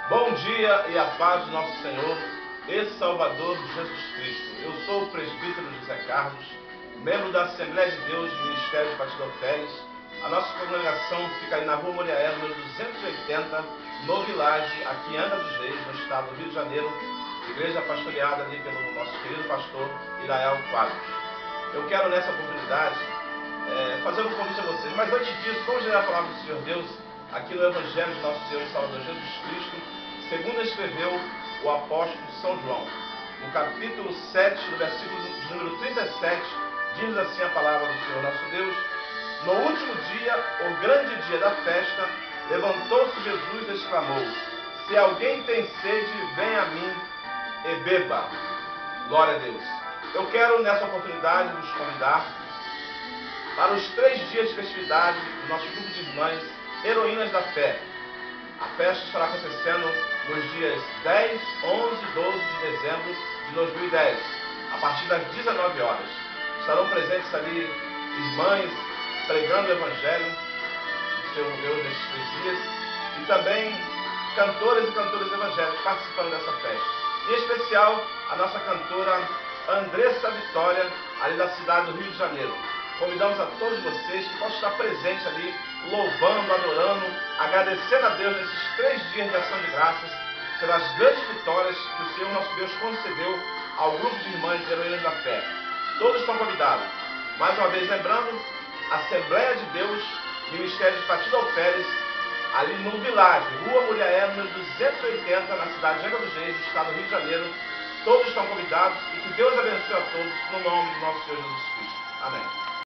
Bom dia e a paz do nosso Senhor e Salvador Jesus Cristo. Eu sou o presbítero José Carlos, membro da Assembleia de Deus do Ministério de Batidão Pérez. A nossa congregação fica aí na Rua Moriaé, número 280, no Village, aqui em Angra dos Reis, no estado do Rio de Janeiro. Igreja pastoreada ali pelo nosso querido pastor Irael Quadros. Eu quero nessa oportunidade fazer um convite a vocês, mas antes disso, vamos ler a palavra do Senhor Deus aqui no Evangelho de nosso Senhor e Salvador Jesus Cristo, segundo escreveu o apóstolo São João. No capítulo 7, no versículo de número 37, diz assim a palavra do Senhor nosso Deus: no último dia, o grande dia da festa, levantou-se Jesus e exclamou: se alguém tem sede, venha a mim e beba. Glória a Deus. Eu quero nessa oportunidade vos convidar para os 3 dias de festividade do nosso grupo de irmãs Heroínas da Fé. A festa estará acontecendo nos dias 10, 11 e 12 de dezembro de 2010, a partir das 19 horas. Estarão presentes ali irmãs pregando o Evangelho do Senhor Deus nesses 3 dias e também cantores e cantoras evangélicos participando dessa festa. Em especial, a nossa cantora Andressa Vitória, ali da cidade do Rio de Janeiro. Convidamos a todos vocês que possam estar presentes ali, louvando, adorando, agradecendo a Deus nesses 3 dias de ação de graças, pelas grandes vitórias que o Senhor nosso Deus concedeu ao grupo de irmãs Heroínas da Fé. Todos estão convidados. Mais uma vez lembrando, Assembleia de Deus, Ministério de Batidão Pérez, ali no Village, Rua Moriaé, número 280, na cidade de Angra dos Reis, no estado do Rio de Janeiro. Todos estão convidados e que Deus abençoe a todos, no nome do nosso Senhor Jesus Cristo. Amém.